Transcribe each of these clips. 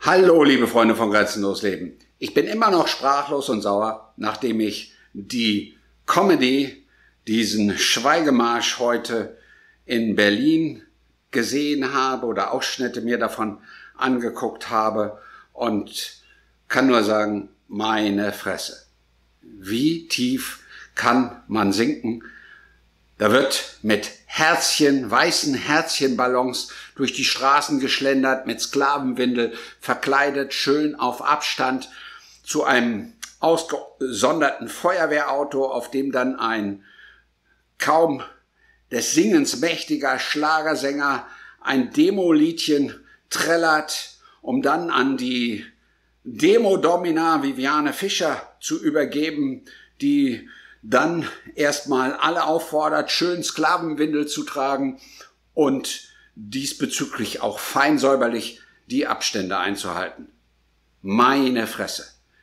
Hallo, liebe Freunde von Grenzenlos Leben. Ich bin immer noch sprachlos und sauer, nachdem ich die Comedy, diesen Schweigemarsch heute in Berlin gesehen habe oder Ausschnitte mir davon angeguckt habe und kann nur sagen, meine Fresse. Wie tief kann man sinken? Da wird mit Herzchen, weißen Herzchenballons durch die Straßen geschlendert, mit Sklavenwindel verkleidet, schön auf Abstand zu einem ausgesonderten Feuerwehrauto, auf dem dann ein kaum des Singens mächtiger Schlagersänger ein Demo-Liedchen trällert, um dann an die Demo-Domina Viviane Fischer zu übergeben, die dann erstmal alle auffordert, schön Sklavenwindel zu tragen und diesbezüglich auch fein säuberlich die Abstände einzuhalten. Meine Fresse.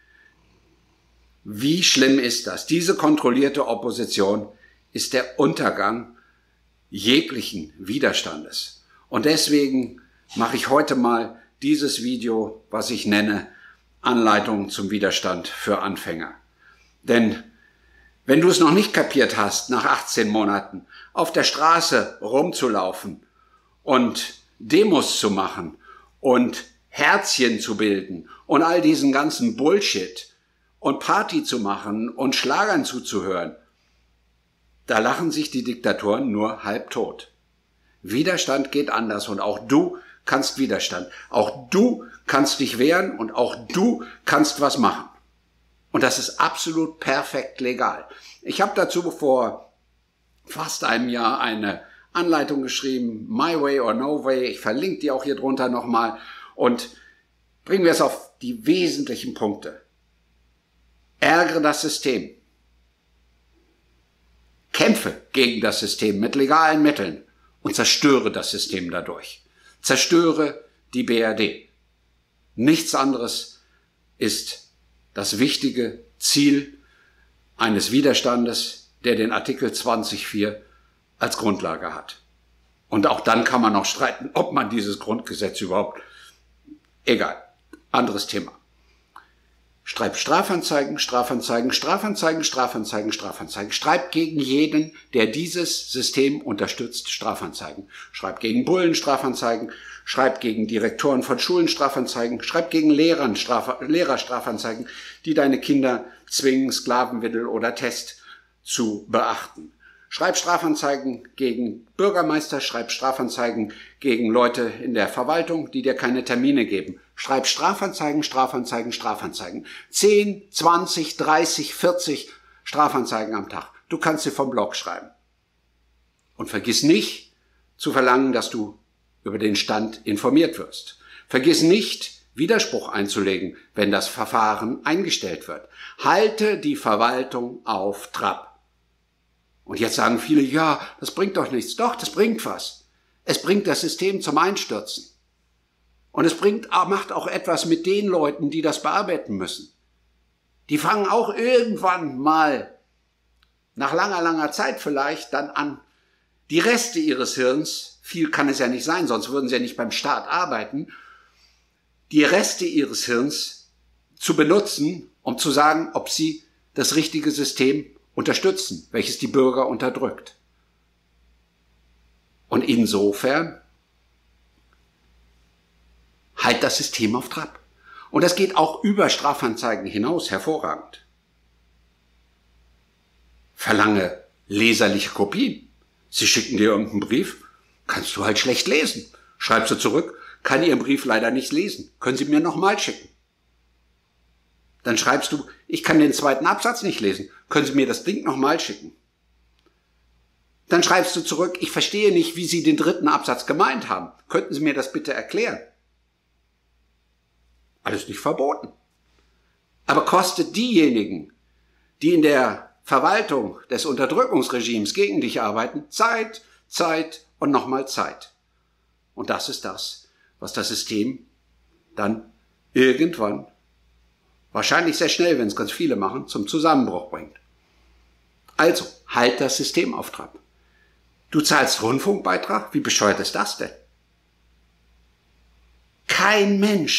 Wie schlimm ist das? Diese kontrollierte Opposition ist der Untergang jeglichen Widerstandes. Und deswegen mache ich heute mal dieses Video, was ich nenne Anleitung zum Widerstand für Anfänger. Denn wenn du es noch nicht kapiert hast, nach 18 Monaten auf der Straße rumzulaufen und Demos zu machen und Herzchen zu bilden und all diesen ganzen Bullshit und Party zu machen und Schlagern zuzuhören, da lachen sich die Diktatoren nur halbtot. Widerstand geht anders und auch du kannst Widerstand. Auch du kannst dich wehren und auch du kannst was machen. Und das ist absolut perfekt legal. Ich habe dazu vor fast einem Jahr eine Anleitung geschrieben, My Way or No Way. Ich verlinke die auch hier drunter nochmal. Und bringen wir es auf die wesentlichen Punkte. Ärgere das System. Kämpfe gegen das System mit legalen Mitteln und zerstöre das System dadurch. Zerstöre die BRD. Nichts anderes ist das wichtige Ziel eines Widerstandes, der den Artikel 20.4 als Grundlage hat. Und auch dann kann man noch streiten, ob man dieses Grundgesetz überhaupt... Egal, anderes Thema. Schreib Strafanzeigen, Strafanzeigen, Strafanzeigen, Strafanzeigen, Strafanzeigen. Schreib gegen jeden, der dieses System unterstützt, Strafanzeigen. Schreib gegen Bullen Strafanzeigen, schreib gegen Direktoren von Schulen Strafanzeigen, schreib gegen Lehrer Strafanzeigen, die deine Kinder zwingen, Sklavenwindel oder Test zu beachten. Schreib Strafanzeigen gegen Bürgermeister, schreib Strafanzeigen gegen Leute in der Verwaltung, die dir keine Termine geben. Schreib Strafanzeigen, Strafanzeigen, Strafanzeigen. 10, 20, 30, 40 Strafanzeigen am Tag. Du kannst sie vom Blog schreiben. Und vergiss nicht zu verlangen, dass du über den Stand informiert wirst. Vergiss nicht, Widerspruch einzulegen, wenn das Verfahren eingestellt wird. Halte die Verwaltung auf Trab. Und jetzt sagen viele, ja, das bringt doch nichts. Doch, das bringt was. Es bringt das System zum Einstürzen. Und es macht auch etwas mit den Leuten, die das bearbeiten müssen. Die fangen auch irgendwann mal, nach langer, langer Zeit vielleicht, dann an, die Reste ihres Hirns, viel kann es ja nicht sein, sonst würden sie ja nicht beim Staat arbeiten, die Reste ihres Hirns zu benutzen, um zu sagen, ob sie das richtige System unterstützen, welches die Bürger unterdrückt. Und insofern halt das System auf Trab. Und das geht auch über Strafanzeigen hinaus hervorragend. Verlange leserliche Kopien. Sie schicken dir irgendeinen Brief, kannst du halt schlecht lesen. Schreibst du zurück, kann Ihren Brief leider nicht lesen. Können Sie mir nochmal schicken? Dann schreibst du, ich kann den zweiten Absatz nicht lesen. Können Sie mir das Ding nochmal schicken? Dann schreibst du zurück, ich verstehe nicht, wie Sie den dritten Absatz gemeint haben. Könnten Sie mir das bitte erklären? Alles nicht verboten. Aber kostet diejenigen, die in der Verwaltung des Unterdrückungsregimes gegen dich arbeiten, Zeit, Zeit und nochmal Zeit. Und das ist das, was das System dann irgendwann, wahrscheinlich sehr schnell, wenn es ganz viele machen, zum Zusammenbruch bringt. Also, halt das System auf Trab. Du zahlst Rundfunkbeitrag? Wie bescheuert ist das denn? Kein Mensch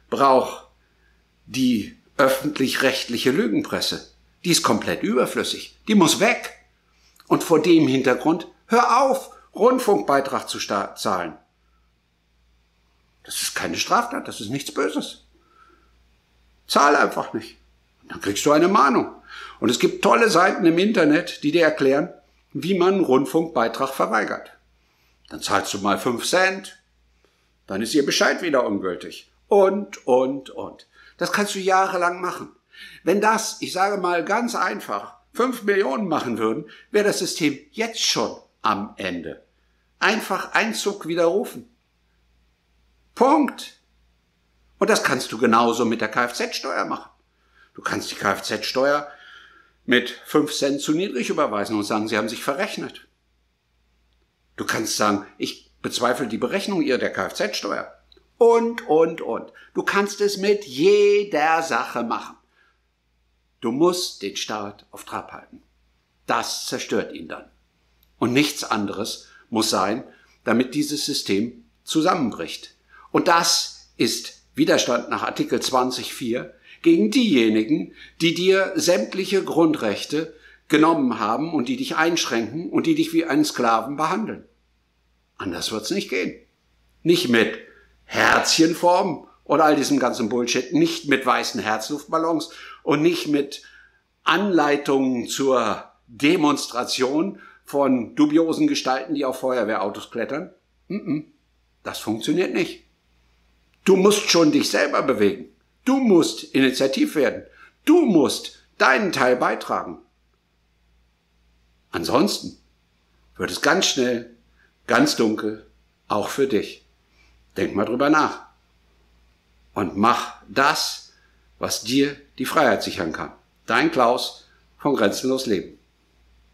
braucht die öffentlich-rechtliche Lügenpresse. Die ist komplett überflüssig. Die muss weg. Und vor dem Hintergrund, hör auf, Rundfunkbeitrag zu zahlen. Das ist keine Straftat, das ist nichts Böses. Zahl einfach nicht. Und dann kriegst du eine Mahnung. Und es gibt tolle Seiten im Internet, die dir erklären, wie man einen Rundfunkbeitrag verweigert. Dann zahlst du mal 5 Cent, dann ist ihr Bescheid wieder ungültig. Und. Das kannst du jahrelang machen. Wenn das, ich sage mal ganz einfach, 5 Millionen machen würden, wäre das System jetzt schon am Ende. Einfach Einzug widerrufen. Punkt. Und das kannst du genauso mit der Kfz-Steuer machen. Du kannst die Kfz-Steuer mit 5 Cent zu niedrig überweisen und sagen, sie haben sich verrechnet. Du kannst sagen, ich bezweifle die Berechnung der Kfz-Steuer. Und. Du kannst es mit jeder Sache machen. Du musst den Staat auf Trab halten. Das zerstört ihn dann. Und nichts anderes muss sein, damit dieses System zusammenbricht. Und das ist Widerstand nach Artikel 20.4 gegen diejenigen, die dir sämtliche Grundrechte genommen haben und die dich einschränken und die dich wie einen Sklaven behandeln. Anders wird's nicht gehen. Nicht mit Herzchenformen oder all diesem ganzen Bullshit, nicht mit weißen Herzluftballons und nicht mit Anleitungen zur Demonstration von dubiosen Gestalten, die auf Feuerwehrautos klettern. Das funktioniert nicht. Du musst schon dich selber bewegen. Du musst initiativ werden. Du musst deinen Teil beitragen. Ansonsten wird es ganz schnell, ganz dunkel, auch für dich. Denk mal drüber nach. Und mach das, was dir die Freiheit sichern kann. Dein Klaus von Grenzenlos Leben.